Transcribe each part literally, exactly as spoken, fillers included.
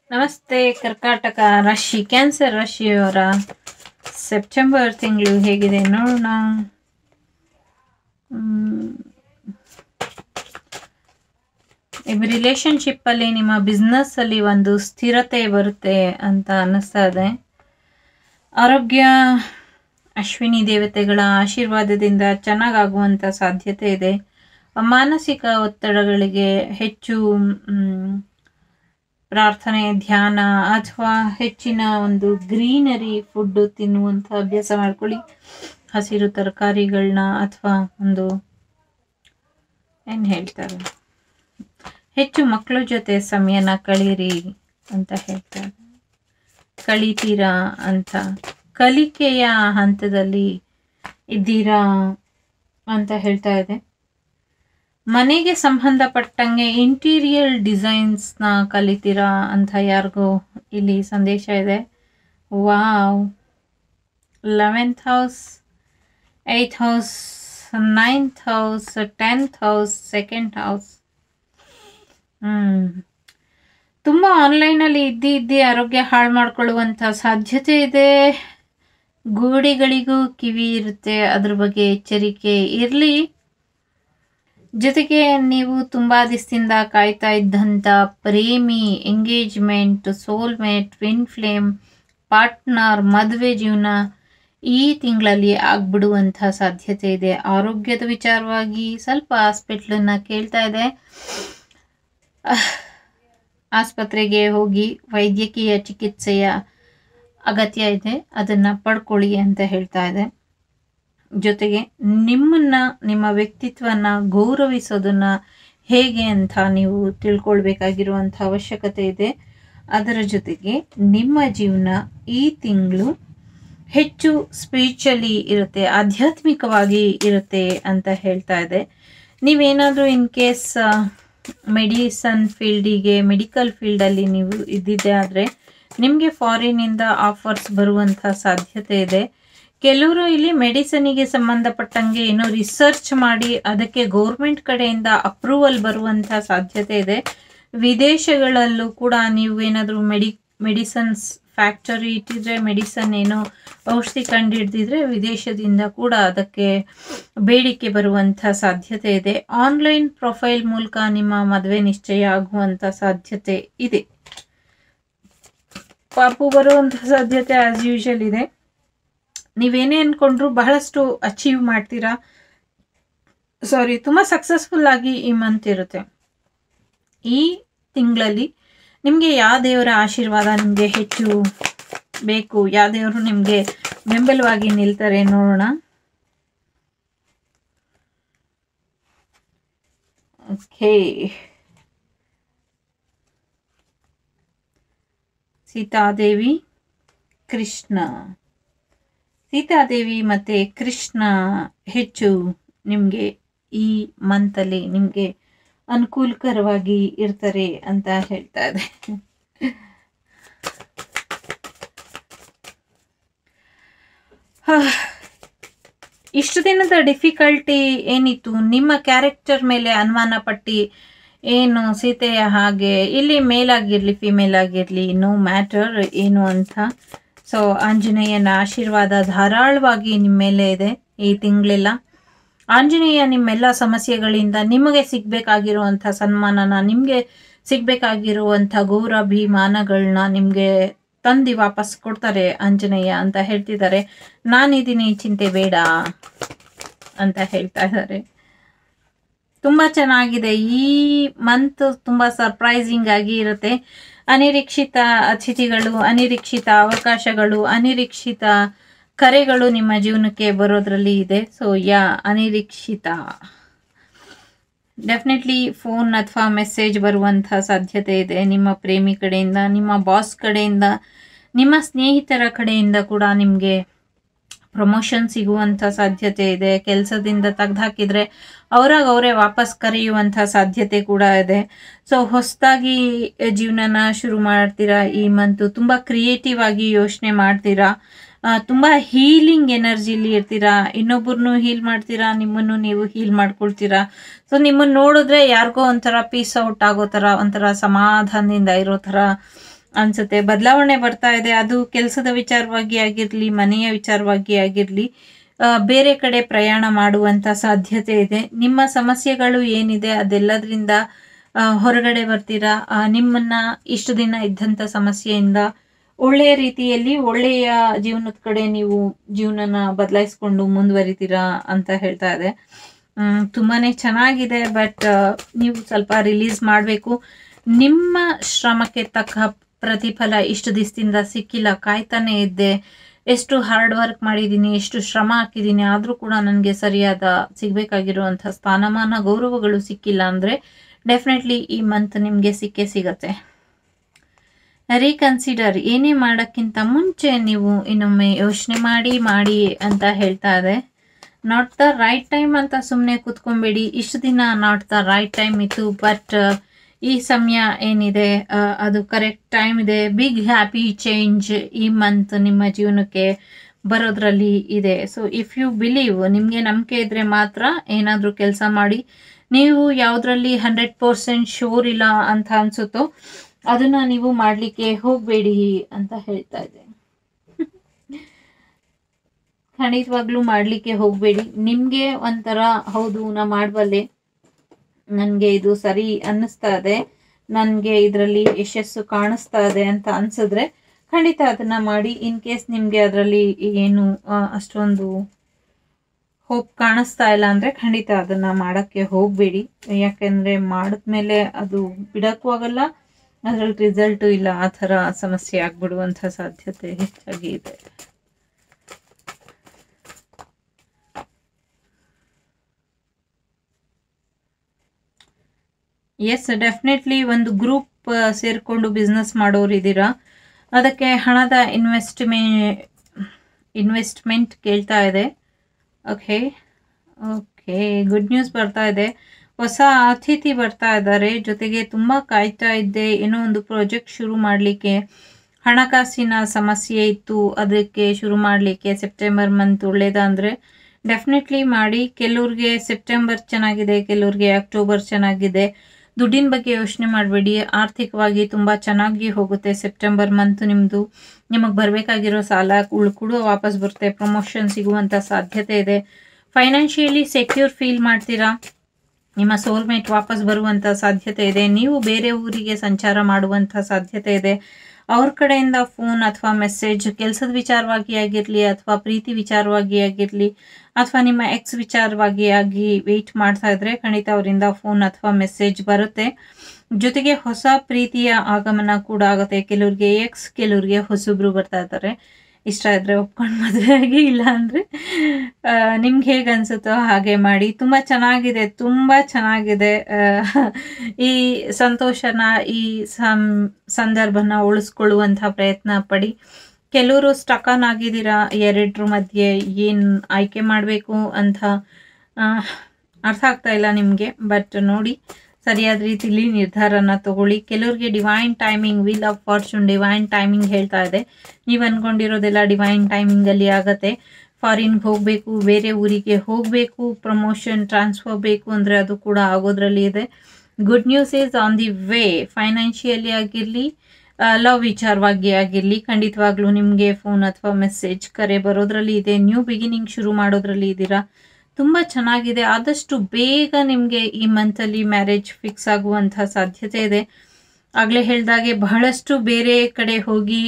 ನಮಸ್ತೆ ಕರ್ಕಾಟಕ ರಾಶಿ ಕ್ಯಾನ್ಸರ್ ರಾಶಿಯವರ ಸೆಪ್ಟೆಂಬರ್ ತಿಂಗಳು ಹೇಗಿದೆ ನೋಡೋಣ. ರಿಲೇಶನ್ಶಿಪ್ ಅಲ್ಲಿ ನಿಮ್ಮ ಬಿಸ್ನೆಸ್ ಅಲ್ಲಿ ಒಂದು ಸ್ಥಿರತೆ ಬರುತ್ತೆ ಅಂತ ಅನ್ನಿಸ್ತಾ ಇದೆ. ಆರೋಗ್ಯ ಅಶ್ವಿನಿ ದೇವತೆಗಳ ಆಶೀರ್ವಾದದಿಂದ ಚೆನ್ನಾಗಾಗುವಂಥ ಸಾಧ್ಯತೆ ಇದೆ. ಮಾನಸಿಕ ಒತ್ತಡಗಳಿಗೆ ಹೆಚ್ಚು ಪ್ರಾರ್ಥನೆ, ಧ್ಯಾನ ಅಥವಾ ಹೆಚ್ಚಿನ ಒಂದು ಗ್ರೀನರಿ ಫುಡ್ ತಿನ್ನುವಂಥ ಅಭ್ಯಾಸ ಮಾಡ್ಕೊಳ್ಳಿ. ಹಸಿರು ತರಕಾರಿಗಳನ್ನ ಅಥವಾ ಒಂದು ಏನು ಹೇಳ್ತಾರೆ ಹೆಚ್ಚು ಮಕ್ಕಳ ಜೊತೆ ಸಮಯನ ಕಳೀರಿ ಅಂತ ಹೇಳ್ತಾರೆ. ಕಳೀತೀರಾ ಅಂತ, ಕಲಿಕೆಯ ಹಂತದಲ್ಲಿ ಇದ್ದೀರಾ ಅಂತ ಹೇಳ್ತಾ ಇದೆ. ಮನೆಗೆ ಸಂಬಂಧಪಟ್ಟಂಗೆ ಇಂಟೀರಿಯರ್ ಡಿಸೈನ್ಸ್ನ ಕಲಿತೀರಾ ಅಂತ ಯಾರಿಗೂ ಇಲ್ಲಿ ಸಂದೇಶ ಇದೆ. Wow, eleventh house, eighth house, ninth house, tenth house, second house. Hmm ತುಂಬ ಆನ್ಲೈನಲ್ಲಿ ಇದ್ದಿ ಇದ್ದಿ ಆರೋಗ್ಯ ಹಾಳು ಮಾಡ್ಕೊಳ್ಳುವಂಥ ಸಾಧ್ಯತೆ ಇದೆ. ಗೋಡೆಗಳಿಗೂ ಕಿವಿ ಇರುತ್ತೆ, ಅದ್ರ ಬಗ್ಗೆ ಎಚ್ಚರಿಕೆ ಇರಲಿ. ಜೊತೆಗೆ ನೀವು ತುಂಬ ದಿವಸದಿಂದ ಕಾಯ್ತಾ ಇದ್ದಂಥ ಪ್ರೇಮಿ, engagement, soulmate, twin flame, partner, ಮದುವೆ ಜೀವನ ಈ ತಿಂಗಳಲ್ಲಿ ಆಗ್ಬಿಡುವಂಥ ಸಾಧ್ಯತೆ ಇದೆ. ಆರೋಗ್ಯದ ವಿಚಾರವಾಗಿ ಸ್ವಲ್ಪ ಹಾಸ್ಪಿಟ್ಲನ್ನ ಕೇಳ್ತಾ ಇದೆ. ಆಸ್ಪತ್ರೆಗೆ ಹೋಗಿ ವೈದ್ಯಕೀಯ ಚಿಕಿತ್ಸೆಯ ಅಗತ್ಯ ಇದೆ, ಅದನ್ನು ಪಡ್ಕೊಳ್ಳಿ ಅಂತ ಹೇಳ್ತಾ ಇದೆ. ಜೊತೆಗೆ ನಿಮ್ಮನ್ನ, ನಿಮ್ಮ ವ್ಯಕ್ತಿತ್ವನ ಗೌರವಿಸೋದನ್ನ ಹೇಗೆ ಅಂತ ನೀವು ತಿಳ್ಕೊಳ್ಬೇಕಾಗಿರುವಂಥ ಅವಶ್ಯಕತೆ ಇದೆ. ಅದರ ಜೊತೆಗೆ ನಿಮ್ಮ ಜೀವನ ಈ ತಿಂಗಳು ಹೆಚ್ಚು ಸ್ಪಿರಿಚುವಲಿ ಇರುತ್ತೆ, ಆಧ್ಯಾತ್ಮಿಕವಾಗಿ ಇರುತ್ತೆ ಅಂತ ಹೇಳ್ತಾ ಇದೆ. ನೀವೇನಾದರೂ ಇನ್ ಕೇಸ್ ಮೆಡಿಸನ್ ಫೀಲ್ಡಿಗೆ, ಮೆಡಿಕಲ್ ಫೀಲ್ಡಲ್ಲಿ ನೀವು ಇದ್ದಿದ್ದೆ ಆದರೆ ನಿಮಗೆ ಫಾರಿನಿಂದ ಆಫರ್ಸ್ ಬರುವಂಥ ಸಾಧ್ಯತೆ ಇದೆ. ಕೆಲವರು ಇಲ್ಲಿ ಮೆಡಿಸನಿಗೆ ಸಂಬಂಧಪಟ್ಟಂಗೆ ಏನೋ ರಿಸರ್ಚ್ ಮಾಡಿ ಅದಕ್ಕೆ ಗೌರ್ಮೆಂಟ್ ಕಡೆಯಿಂದ ಅಪ್ರೂವಲ್ ಬರುವಂಥ ಸಾಧ್ಯತೆ ಇದೆ. ವಿದೇಶಗಳಲ್ಲೂ ಕೂಡ ನೀವು ಏನಾದರೂ ಮೆಡಿ ಮೆಡಿಸನ್ಸ್ ಫ್ಯಾಕ್ಟರಿ ಇಟ್ಟಿದ್ರೆ, ಮೆಡಿಸನ್ ಏನೋ ಔಷಧಿ ಕಂಡು ಹಿಡ್ದಿದ್ರೆ ವಿದೇಶದಿಂದ ಕೂಡ ಅದಕ್ಕೆ ಬೇಡಿಕೆ ಬರುವಂಥ ಸಾಧ್ಯತೆ ಇದೆ. ಆನ್ಲೈನ್ ಪ್ರೊಫೈಲ್ ಮೂಲಕ ನಿಮ್ಮ ಮದುವೆ ನಿಶ್ಚಯ ಆಗುವಂಥ ಸಾಧ್ಯತೆ ಇದೆ. ಪಾಪು ಬರುವಂಥ ಸಾಧ್ಯತೆ ಆಸ್ ಯೂಶಲ್ ಇದೆ. ನೀವೇನೇ ಅಂದ್ಕೊಂಡ್ರು ಬಹಳಷ್ಟು ಅಚೀವ್ ಮಾಡ್ತೀರಾ. ಸಾರಿ ತುಂಬ ಸಕ್ಸಸ್ಫುಲ್ ಆಗಿ ಈ ಮಂತ್ ಇರುತ್ತೆ. ಈ ತಿಂಗಳಲ್ಲಿ ನಿಮಗೆ ಯಾವ ದೇವರ ಆಶೀರ್ವಾದ ನಿಮಗೆ ಹೆಚ್ಚು ಬೇಕು, ಯಾವ ದೇವರು ನಿಮಗೆ ಬೆಂಬಲವಾಗಿ ನಿಲ್ತಾರೆ ನೋಡೋಣ. ಓಕೆ, ಸೀತಾದೇವಿ, ಕೃಷ್ಣ. ಸೀತಾದೇವಿ ಮತ್ತು ಕೃಷ್ಣ ಹೆಚ್ಚು ನಿಮಗೆ ಈ ಮಂತಲ್ಲಿ ನಿಮಗೆ ಅನುಕೂಲಕರವಾಗಿ ಇರ್ತಾರೆ ಅಂತ ಹೇಳ್ತಾ ಇದೆ. ಇಷ್ಟು ದಿನದ ಡಿಫಿಕಲ್ಟಿ ಏನಿತ್ತು, ನಿಮ್ಮ ಕ್ಯಾರೆಕ್ಟರ್ ಮೇಲೆ ಅನುಮಾನ ಪಟ್ಟು ಏನು ಸೀತೆಯ ಹಾಗೆ ಇಲ್ಲಿ ಮೇಲಾಗಿರಲಿ ಫಿಮೇಲ್ ಆಗಿರಲಿ ನೋ ಮ್ಯಾಟರ್ ಏನು ಅಂತ. ಸೊ ಆಂಜನೇಯನ ಆಶೀರ್ವಾದ ಧಾರಾಳವಾಗಿ ನಿಮ್ಮ ಮೇಲೆ ಇದೆ ಈ ತಿಂಗಳೆಲ್ಲ. ಆಂಜನೇಯ ನಿಮ್ಮೆಲ್ಲ ಸಮಸ್ಯೆಗಳಿಂದ ನಿಮಗೆ ಸಿಗಬೇಕಾಗಿರುವಂಥ ಸನ್ಮಾನನ, ನಿಮಗೆ ಸಿಗಬೇಕಾಗಿರುವಂಥ ಗೌರವಾಭಿಮಾನಗಳನ್ನ ನಿಮಗೆ ತಂದು ವಾಪಸ್ ಕೊಡ್ತಾರೆ ಆಂಜನೇಯ ಅಂತ ಹೇಳ್ತಿದ್ದಾರೆ. ನಾನಿದ್ದೀನಿ, ಚಿಂತೆ ಬೇಡ ಅಂತ ಹೇಳ್ತಾ ಇದ್ದಾರೆ. ತುಂಬ ಚೆನ್ನಾಗಿದೆ ಈ ಮಂತ್, ತುಂಬ ಸರ್ಪ್ರೈಸಿಂಗ್ ಆಗಿ ಇರುತ್ತೆ. ಅನಿರೀಕ್ಷಿತ ಅತಿಥಿಗಳು, ಅನಿರೀಕ್ಷಿತ ಅವಕಾಶಗಳು, ಅನಿರೀಕ್ಷಿತ ಕರೆಗಳು ನಿಮ್ಮ ಜೀವನಕ್ಕೆ ಬರೋದ್ರಲ್ಲಿ ಇದೆ. ಸೊ ಯಾ ಅನಿರೀಕ್ಷಿತ ಡೆಫಿನೆಟ್ಲಿ ಫೋನ್ ಅಥವಾ ಮೆಸೇಜ್ ಬರುವಂಥ ಸಾಧ್ಯತೆ ಇದೆ ನಿಮ್ಮ ಪ್ರೇಮಿ ಕಡೆಯಿಂದ, ನಿಮ್ಮ ಬಾಸ್ ಕಡೆಯಿಂದ, ನಿಮ್ಮ ಸ್ನೇಹಿತರ ಕಡೆಯಿಂದ ಕೂಡ ನಿಮಗೆ ಪ್ರಮೋಷನ್ ಸಿಗುವಂಥ ಸಾಧ್ಯತೆ ಇದೆ. ಕೆಲಸದಿಂದ ತೆಗೆದುಹಾಕಿದ್ರೆ ಅವರಾಗ ಅವರೇ ವಾಪಸ್ ಕರೆಯುವಂಥ ಸಾಧ್ಯತೆ ಕೂಡ ಇದೆ. ಸೊ ಹೊಸದಾಗಿ ಜೀವನನ ಶುರು ಮಾಡ್ತೀರಾ ಈ ಮಂತು. ತುಂಬ ಕ್ರಿಯೇಟಿವ್ ಆಗಿ ಯೋಚನೆ ಮಾಡ್ತೀರಾ, ತುಂಬ ಹೀಲಿಂಗ್ ಎನರ್ಜಿಲಿ ಇರ್ತೀರಾ. ಇನ್ನೊಬ್ಬರನ್ನು ಹೀಲ್ ಮಾಡ್ತೀರಾ, ನಿಮ್ಮನ್ನು ನೀವು ಹೀಲ್ ಮಾಡ್ಕೊಳ್ತೀರಾ. ಸೊ ನಿಮ್ಮನ್ನು ನೋಡಿದ್ರೆ ಯಾರಿಗೋ ಒಂಥರ ಪೀಸ್ ಔಟ್ ಆಗೋ ಥರ, ಒಂಥರ ಸಮಾಧಾನದಿಂದ ಇರೋ ಥರ ಅನ್ಸುತ್ತೆ. ಬದಲಾವಣೆ ಬರ್ತಾ ಇದೆ. ಅದು ಕೆಲಸದ ವಿಚಾರವಾಗಿ ಆಗಿರಲಿ, ಮನೆಯ ವಿಚಾರವಾಗಿ ಆಗಿರಲಿ, ಬೇರೆ ಕಡೆ ಪ್ರಯಾಣ ಮಾಡುವಂಥ ಸಾಧ್ಯತೆ ಇದೆ. ನಿಮ್ಮ ಸಮಸ್ಯೆಗಳು ಏನಿದೆ ಅದೆಲ್ಲದರಿಂದ ಹೊರಗಡೆ ಬರ್ತೀರಾ. ನಿಮ್ಮನ್ನ ಇಷ್ಟು ದಿನ ಇದ್ದಂಥ ಸಮಸ್ಯೆಯಿಂದ ಒಳ್ಳೆಯ ರೀತಿಯಲ್ಲಿ ಒಳ್ಳೆಯ ಜೀವನದ ಕಡೆ ನೀವು ಜೀವನನ ಬದಲಾಯಿಸ್ಕೊಂಡು ಮುಂದುವರಿತೀರಾ ಅಂತ ಹೇಳ್ತಾ ಇದೆ. ತುಂಬಾನೇ ಚೆನ್ನಾಗಿದೆ. ಬಟ್ ನೀವು ಸ್ವಲ್ಪ ರಿಲೀಸ್ ಮಾಡಬೇಕು. ನಿಮ್ಮ ಶ್ರಮಕ್ಕೆ ತಕ್ಕ ಪ್ರತಿಫಲ ಇಷ್ಟು ದಿವಸದಿಂದ ಸಿಕ್ಕಿಲ್ಲ, ಕಾಯ್ತಾನೆ ಇದ್ದೆ, ಎಷ್ಟು ಹಾರ್ಡ್ ವರ್ಕ್ ಮಾಡಿದ್ದೀನಿ, ಎಷ್ಟು ಶ್ರಮ ಹಾಕಿದ್ದೀನಿ, ಆದರೂ ಕೂಡ ನನಗೆ ಸರಿಯಾದ ಸಿಗಬೇಕಾಗಿರುವಂಥ ಸ್ಥಾನಮಾನ ಗೌರವಗಳು ಸಿಕ್ಕಿಲ್ಲ ಅಂದರೆ ಡೆಫಿನೆಟ್ಲಿ ಈ ಮಂತ್ ನಿಮಗೆ ಸಿಕ್ಕೇ ಸಿಗತ್ತೆ. ರೀಕನ್ಸಿಡರ್, ಏನೇ ಮಾಡೋಕ್ಕಿಂತ ಮುಂಚೆ ನೀವು ಇನ್ನೊಮ್ಮೆ ಯೋಚನೆ ಮಾಡಿ ಮಾಡಿ ಅಂತ ಹೇಳ್ತಾ ಇದೆ. ನಾಟ್ ದ ರೈಟ್ ಟೈಮ್ ಅಂತ ಸುಮ್ಮನೆ ಕೂತ್ಕೊಂಬೇಡಿ. ಇಷ್ಟು ದಿನ ನಾಟ್ ದ ರೈಟ್ ಟೈಮ್ ಇತ್ತು, ಬಟ್ ಈ ಸಮಯ ಏನಿದೆ ಅದು ಕರೆಕ್ಟ್ ಟೈಮ್ ಇದೆ. ಬಿಗ್ ಹ್ಯಾಪಿ ಚೇಂಜ್ ಈ ಮಂತ್ ನಿಮ್ಮ ಜೀವನಕ್ಕೆ ಬರೋದ್ರಲ್ಲಿ ಇದೆ. ಸೊ ಇಫ್ ಯು ಬಿಲೀವ್, ನಿಮಗೆ ನಂಬಿಕೆ ಇದ್ರೆ ಮಾತ್ರ ಏನಾದರೂ ಕೆಲಸ ಮಾಡಿ. ನೀವು ಯಾವುದರಲ್ಲಿ ಹಂಡ್ರೆಡ್ ಪರ್ಸೆಂಟ್ ಶೋರ್ ಇಲ್ಲ ಅಂತ ಅನ್ಸುತ್ತೋ ಅದನ್ನ ನೀವು ಮಾಡಲಿಕ್ಕೆ ಹೋಗಬೇಡಿ ಅಂತ ಹೇಳ್ತಾ ಇದೆ. ಖಂಡಿತವಾಗ್ಲೂ ಮಾಡಲಿಕ್ಕೆ ಹೋಗಬೇಡಿ. ನಿಮಗೆ ಒಂಥರ ಹೌದು ನಾ ಮಾಡಬಲ್ಲೆ, ನನಗೆ ಇದು ಸರಿ ಅನ್ನಿಸ್ತಾ ಇದೆ, ನನಗೆ ಇದರಲ್ಲಿ ಯಶಸ್ಸು ಕಾಣಿಸ್ತಾ ಇದೆ ಅಂತ ಅನ್ಸಿದ್ರೆ ಖಂಡಿತ ಅದನ್ನ ಮಾಡಿ. ಇನ್ ಕೇಸ್ ನಿಮಗೆ ಅದರಲ್ಲಿ ಏನು ಅಷ್ಟೊಂದು ಹೋಪ್ ಕಾಣಿಸ್ತಾ ಇಲ್ಲ ಅಂದರೆ ಖಂಡಿತ ಅದನ್ನ ಮಾಡೋಕ್ಕೆ ಹೋಗಬೇಡಿ. ಯಾಕೆಂದರೆ ಮಾಡಿದ್ಮೇಲೆ ಅದು ಬಿಡೋಕ್ಕೂ ಆಗಲ್ಲ, ಅದರಲ್ಲಿ ರಿಸಲ್ಟು ಇಲ್ಲ, ಆ ಥರ ಸಮಸ್ಯೆ ಆಗ್ಬಿಡುವಂಥ ಸಾಧ್ಯತೆ ಹೆಚ್ಚಾಗಿ ಇದೆ. ಎಸ್, ಡೆಫಿನೆಟ್ಲಿ ಒಂದು ಗ್ರೂಪ್ ಸೇರಿಕೊಂಡು ಬಿಸ್ನೆಸ್ ಮಾಡೋರು ಇದ್ದೀರಾ. ಅದಕ್ಕೆ ಹಣದ ಇನ್ವೆಸ್ಟ್ಮೆ ಇನ್ವೆಸ್ಟ್ಮೆಂಟ್ ಕೇಳ್ತಾ ಇದೆ. ಓಕೆ ಓಕೆ ಗುಡ್ ನ್ಯೂಸ್ ಬರ್ತಾ ಇದೆ. ಹೊಸ ಅತಿಥಿ ಬರ್ತಾ ಇದ್ದಾರೆ. ಜೊತೆಗೆ ತುಂಬ ಕಾಯ್ತಾ ಇದ್ದೆ, ಏನೋ ಒಂದು ಪ್ರಾಜೆಕ್ಟ್ ಶುರು ಮಾಡಲಿಕ್ಕೆ, ಹಣಕಾಸಿನ ಸಮಸ್ಯೆ ಇತ್ತು, ಅದಕ್ಕೆ ಶುರು ಮಾಡಲಿಕ್ಕೆ ಸೆಪ್ಟೆಂಬರ್ ಮಂತ್ ಒಳ್ಳೇದ ಅಂದರೆ ಡೆಫಿನೆಟ್ಲಿ ಮಾಡಿ. ಕೆಲವ್ರಿಗೆ ಸೆಪ್ಟೆಂಬರ್ ಚೆನ್ನಾಗಿದೆ, ಕೆಲವ್ರಿಗೆ ಅಕ್ಟೋಬರ್ ಚೆನ್ನಾಗಿದೆ. ದುಡ್ಡಿನ ಬಗ್ಗೆ ಯೋಚನೆ ಮಾಡಬೇಡಿ. ಆರ್ಥಿಕವಾಗಿ ತುಂಬ ಚೆನ್ನಾಗಿ ಹೋಗುತ್ತೆ ಸೆಪ್ಟೆಂಬರ್ ಮಂತ್. ನಿಮ್ಮದು ನಿಮಗೆ ಬರಬೇಕಾಗಿರೋ ಸಾಲ ಉಳ್ಕೂಡು ವಾಪಸ್ ಬರುತ್ತೆ. ಪ್ರಮೋಷನ್ ಸಿಗುವಂಥ ಸಾಧ್ಯತೆ ಇದೆ. ಫೈನಾನ್ಷಿಯಲಿ ಸೆಕ್ಯೂರ್ ಫೀಲ್ ಮಾಡ್ತೀರಾ. ನಿಮ್ಮ ಸೋಲ್ಮೇಟ್ ವಾಪಸ್ ಬರುವಂಥ ಸಾಧ್ಯತೆ ಇದೆ. ನೀವು ಬೇರೆ ಊರಿಗೆ ಸಂಚಾರ ಮಾಡುವಂಥ ಸಾಧ್ಯತೆ ಇದೆ. ಅವ್ರ ಕಡೆಯಿಂದ ಫೋನ್ ಅಥವಾ ಮೆಸೇಜ್, ಕೆಲಸದ ವಿಚಾರವಾಗಿ ಆಗಿರಲಿ ಅಥವಾ ಪ್ರೀತಿ ವಿಚಾರವಾಗಿ ಆಗಿರಲಿ ಅಥವಾ ನಿಮ್ಮ ಎಕ್ಸ್ ವಿಚಾರವಾಗಿ ಆಗಿ ವೆಯ್ಟ್ ಮಾಡ್ತಾ ಇದ್ರೆ ಖಂಡಿತ ಅವರಿಂದ ಫೋನ್ ಅಥವಾ ಮೆಸೇಜ್ ಬರುತ್ತೆ. ಜೊತೆಗೆ ಹೊಸ ಪ್ರೀತಿಯ ಆಗಮನ ಕೂಡ ಆಗುತ್ತೆ. ಕೆಲವ್ರಿಗೆ ಎಕ್ಸ್, ಕೆಲವ್ರಿಗೆ ಹೊಸಬ್ರು ಬರ್ತಾ ಇದ್ದಾರೆ. ಇಷ್ಟ ಇದ್ರೆ ಒಪ್ಕೊಂಡು ಮದುವೆ ಆಗಿ, ಇಲ್ಲ ಅಂದರೆ ನಿಮ್ಗೆ ಹೇಗೆ ಅನಿಸುತ್ತೋ ಹಾಗೆ ಮಾಡಿ. ತುಂಬ ಚೆನ್ನಾಗಿದೆ, ತುಂಬ ಚೆನ್ನಾಗಿದೆ. ಈ ಸಂತೋಷನ, ಈ ಸಂ ಸಂದರ್ಭನ ಉಳಿಸ್ಕೊಳ್ಳುವಂಥ ಪ್ರಯತ್ನ ಪಡಿ. ಕೆಲವರು ಸ್ಟಕನ್ ಆಗಿದ್ದೀರಾ ಎರಡರ ಮಧ್ಯೆ, ಏನು ಆಯ್ಕೆ ಮಾಡಬೇಕು ಅಂತ ಅರ್ಥ ಆಗ್ತಾ ಇಲ್ಲ ನಿಮಗೆ. ಬಟ್ ನೋಡಿ, ಸರಿಯಾದ ರೀತಿಲಿ ನಿರ್ಧಾರನ ತಗೊಳ್ಳಿ. ಕೆಲವ್ರಿಗೆ divine timing, wheel of fortune divine timing ಹೇಳ್ತಾ ಇದೆ. ನೀವು ಅಂದ್ಕೊಂಡಿರೋದೆಲ್ಲ ಡಿವೈನ್ ಟೈಮಿಂಗಲ್ಲಿ ಆಗುತ್ತೆ. ಫಾರಿನ್ಗೆ ಹೋಗಬೇಕು, ಬೇರೆ ಊರಿಗೆ ಹೋಗಬೇಕು, ಪ್ರಮೋಷನ್ ಟ್ರಾನ್ಸ್ಫರ್ ಬೇಕು ಅಂದರೆ ಅದು ಕೂಡ ಆಗೋದ್ರಲ್ಲಿ ಇದೆ. Good news is on the way. Financially ಆಗಿರಲಿ, ಲವ್ ವಿಚಾರವಾಗಿ ಆಗಿರಲಿ ಖಂಡಿತವಾಗ್ಲೂ ನಿಮಗೆ ಫೋನ್ ಅಥವಾ ಮೆಸೇಜ್, ಕರೆ ಬರೋದ್ರಲ್ಲಿ ಇದೆ. ನ್ಯೂ ಬಿಗಿನಿಂಗ್ ಶುರು ಮಾಡೋದ್ರಲ್ಲಿ ಇದ್ದೀರಾ. ತುಂಬ ಚೆನ್ನಾಗಿದೆ. ಆದಷ್ಟು ಬೇಗ ನಿಮಗೆ ಈ ಮಂತಲ್ಲಿ ಮ್ಯಾರೇಜ್ ಫಿಕ್ಸ್ ಆಗುವಂಥ ಸಾಧ್ಯತೆ ಇದೆ. ಆಗಲೇ ಹೇಳಿದಾಗೆ ಬಹಳಷ್ಟು ಬೇರೆ ಕಡೆ ಹೋಗಿ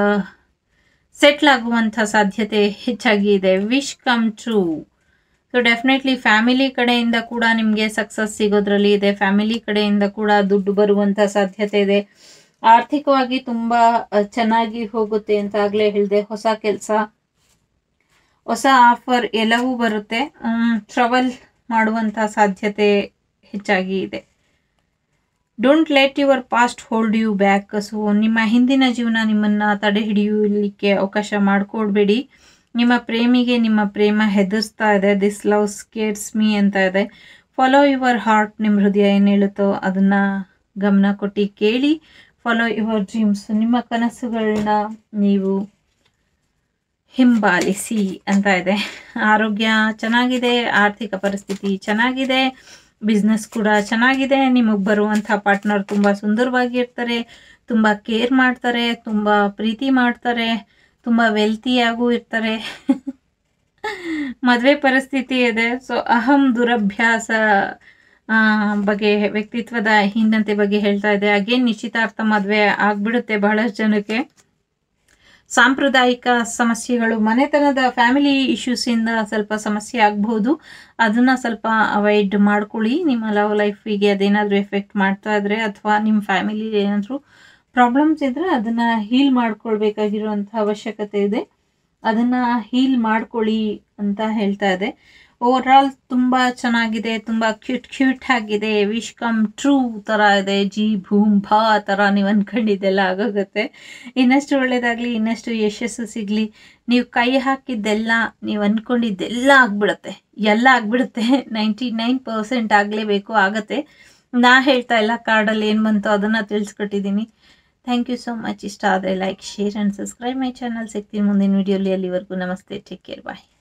ಸೆಟ್ಲ್ ಆಗುವಂಥ ಸಾಧ್ಯತೆ ಹೆಚ್ಚಾಗಿ ಇದೆ. Wish come true. So definitely family ಕಡೆಯಿಂದ ಕೂಡ ನಿಮಗೆ ಸಕ್ಸಸ್ ಸಿಗೋದ್ರಲ್ಲಿ ಇದೆ. ಫ್ಯಾಮಿಲಿ ಕಡೆಯಿಂದ ಕೂಡ ದುಡ್ಡು ಬರುವಂಥ ಸಾಧ್ಯತೆ ಇದೆ. ಆರ್ಥಿಕವಾಗಿ ತುಂಬ ಚೆನ್ನಾಗಿ ಹೋಗುತ್ತೆ ಅಂತ ಆಗಲೇ ಹೇಳಿದೆ. ಹೊಸ ಕೆಲಸ, ಹೊಸ ಆಫರ್ ಎಲ್ಲವೂ ಬರುತ್ತೆ. ಟ್ರಾವೆಲ್ ಮಾಡುವಂಥ ಸಾಧ್ಯತೆ ಹೆಚ್ಚಾಗಿ ಇದೆ. Don't let your past hold you back. So ನಿಮ್ಮ ಹಿಂದಿನ ಜೀವನ ನಿಮ್ಮನ್ನು ತಡೆ ಹಿಡಿಯಲಿಕ್ಕೆ ಅವಕಾಶ ಮಾಡಿಕೊಡ್ಬೇಡಿ. ನಿಮ್ಮ ಪ್ರೇಮಿಗೆ ನಿಮ್ಮ ಪ್ರೇಮ ಹೆದರ್ಸ್ತಾ ಇದೆ. ದಿಸ್ ಲವ್ ಸ್ಕೇರ್ಸ್ ಮೀ ಅಂತ ಇದೆ. Follow your heart. ನಿಮ್ಮ ಹೃದಯ ಏನು ಹೇಳುತ್ತೋ ಅದನ್ನು ಗಮನ ಕೊಟ್ಟು ಕೇಳಿ. Follow your dreams. ನಿಮ್ಮ ಕನಸುಗಳನ್ನ ನೀವು ಹಿಂಬಾಲಿಸಿ ಅಂತ ಇದೆ. ಆರೋಗ್ಯ ಚೆನ್ನಾಗಿದೆ, ಆರ್ಥಿಕ ಪರಿಸ್ಥಿತಿ ಚೆನ್ನಾಗಿದೆ, ಬಿಸ್ನೆಸ್ ಕೂಡ ಚೆನ್ನಾಗಿದೆ. ನಿಮಗೆ ಬರುವಂಥ ಪಾರ್ಟ್ನರ್ ತುಂಬ ಸುಂದರವಾಗಿರ್ತಾರೆ, ತುಂಬ ಕೇರ್ ಮಾಡ್ತಾರೆ, ತುಂಬ ಪ್ರೀತಿ ಮಾಡ್ತಾರೆ, ತುಂಬ ವೆಲ್ತಿಯಾಗೂ ಇರ್ತಾರೆ. ಮದುವೆ ಪರಿಸ್ಥಿತಿ ಇದೆ. ಸೊ ಅಹಂ ದುರಭ್ಯಾಸ ಬಗ್ಗೆ, ವ್ಯಕ್ತಿತ್ವದ ಹೀನತೆ ಬಗ್ಗೆ ಹೇಳ್ತಾ ಇದೆ. ಅಗೇನ್ ನಿಶ್ಚಿತಾರ್ಥ ಮದುವೆ ಆಗ್ಬಿಡುತ್ತೆ ಬಹಳಷ್ಟು ಜನಕ್ಕೆ. ಸಾಂಪ್ರದಾಯಿಕ ಸಮಸ್ಯೆಗಳು, ಮನೆತನದ ಫ್ಯಾಮಿಲಿ ಇಶ್ಯೂಸಿಂದ ಸ್ವಲ್ಪ ಸಮಸ್ಯೆ ಆಗಬಹುದು. ಅದನ್ನು ಸ್ವಲ್ಪ ಅವಾಯ್ಡ್ ಮಾಡ್ಕೊಳ್ಳಿ. ನಿಮ್ಮ ಲವ್ ಲೈಫಿಗೆ ಅದೇನಾದರೂ ಎಫೆಕ್ಟ್ ಮಾಡ್ತಾ ಇದ್ರೆ ಅಥವಾ ನಿಮ್ಮ ಫ್ಯಾಮಿಲಿ ಏನಾದರೂ ಪ್ರಾಬ್ಲಮ್ಸ್ ಇದ್ದರೆ ಅದನ್ನು ಹೀಲ್ ಮಾಡ್ಕೊಳ್ಬೇಕಾಗಿರುವಂಥ ಅವಶ್ಯಕತೆ ಇದೆ. ಅದನ್ನು ಹೀಲ್ ಮಾಡ್ಕೊಳ್ಳಿ ಅಂತ ಹೇಳ್ತಾ ಇದೆ. ಓವರ್ ಆಲ್ ತುಂಬ ಚೆನ್ನಾಗಿದೆ, ತುಂಬ ಕ್ಯೂಟ್ ಕ್ಯೂಟ್ ಆಗಿದೆ, ವಿಶ್ ಕಮ್ ಟ್ರೂ ಥರ ಇದೆ. ಜಿ ಭೂಮ್ ಭಾ ಥರ ನೀವು ಅಂದ್ಕೊಂಡಿದ್ದೆಲ್ಲ ಆಗೋಗುತ್ತೆ. ಇನ್ನಷ್ಟು ಒಳ್ಳೆಯದಾಗಲಿ, ಇನ್ನಷ್ಟು ಯಶಸ್ಸು ಸಿಗಲಿ. ನೀವು ಕೈ ಹಾಕಿದ್ದೆಲ್ಲ, ನೀವು ಅಂದ್ಕೊಂಡಿದ್ದೆಲ್ಲ ಆಗ್ಬಿಡುತ್ತೆ, ಎಲ್ಲ ಆಗ್ಬಿಡುತ್ತೆ. ನೈಂಟಿ ನೈನ್ ಪರ್ಸೆಂಟ್ ಆಗಲೇಬೇಕು, ಆಗುತ್ತೆ. ನಾ ಹೇಳ್ತಾ ಇಲ್ಲ, ಕಾರ್ಡಲ್ಲಿ ಏನು ಬಂತು ಅದನ್ನು ತಿಳಿಸ್ಕೊಟ್ಟಿದ್ದೀನಿ. Thank you so much. ಇಷ್ಟ ಆದರೆ like, share and subscribe my channel. ಸಿಗ್ತೀನಿ ಮುಂದಿನ ವೀಡಿಯೋಲಿ. ಅಲ್ಲಿವರೆಗೂ ನಮಸ್ತೆ, ಟೇಕ್ ಕೇರ್, ಬಾಯ್.